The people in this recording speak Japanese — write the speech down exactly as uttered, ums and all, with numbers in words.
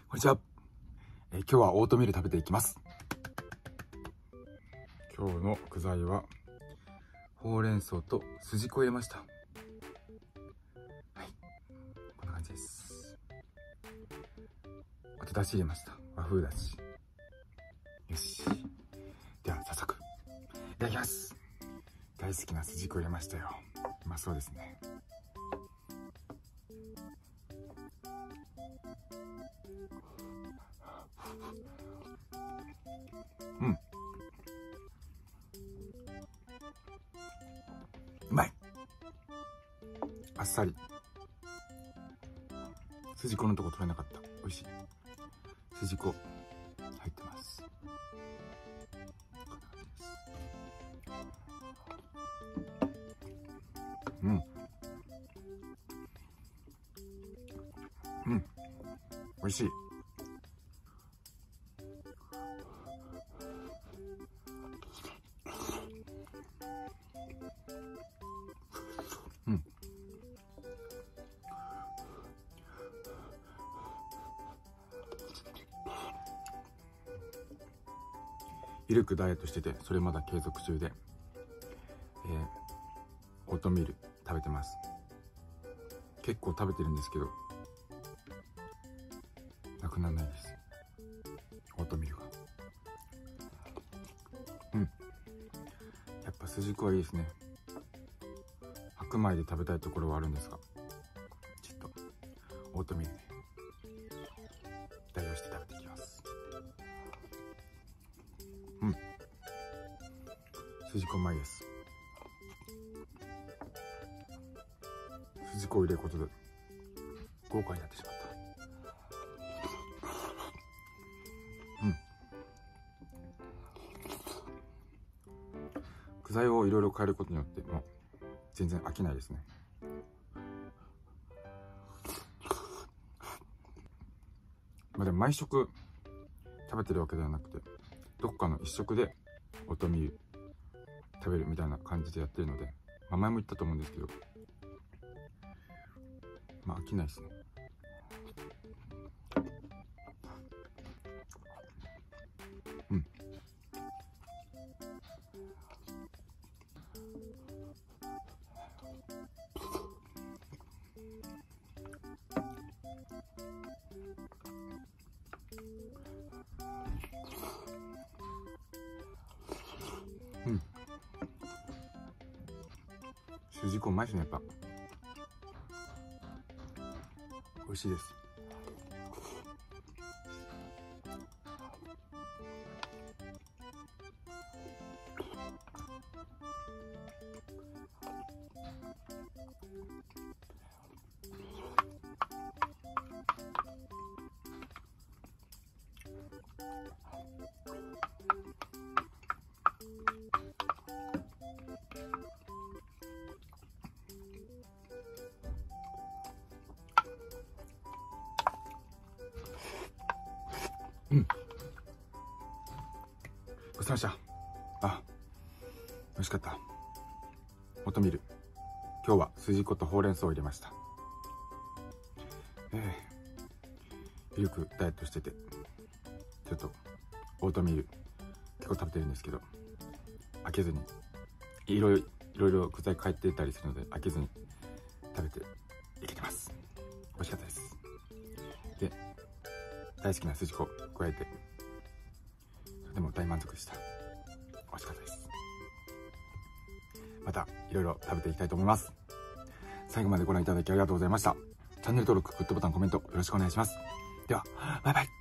こんにちは、えー、今日はオートミール食べていきます。今日の具材はほうれん草とすじこを入れました。はい、こんな感じです。あとだし入れました。和風だし。よし、では早速いただきます。大好きなすじこ入れましたよ。うまそうですね。うん、うまい。あっさり。すじこのとこ取れなかった。美味しい。すじこ入ってます。うん、うん、美味しい。うん、ゆるくダイエットしてて、それまだ継続中で、えー、オートミール食べてます。結構食べてるんですけどなくならないです、オートミールが。うん、やっぱすじこはいいですね。白米で食べたいところはあるんですが、ちょっとオートミールで代用して食べていきます。うん、すじこうまいです。すじこを入れることで豪華になってしまった。うん、具材をいろいろ変えることによってもう全然飽きないですね。まあでも毎食食べてるわけではなくて、どっかの一食でオートミール食べるみたいな感じでやってるので、まあ、前も言ったと思うんですけど、まあ飽きないですね。うん、うん、すじこうまいですね。やっぱ美味しいです。うん、ごちそうさまでした。あ、美味しかった。オートミール、今日はすじことほうれん草を入れました。えー、よくダイエットしてて、ちょっとオートミール結構食べてるんですけど、飽きずにいろいろいろいろ具材変えてたりするので飽きずに食べていけてます。美味しかったです。で、大好きなすじこ加えて、それでも大満足でした。美味しかったです。またいろいろ食べていきたいと思います。最後までご覧いただきありがとうございました。チャンネル登録、グッドボタン、コメントよろしくお願いします。では、バイバイ。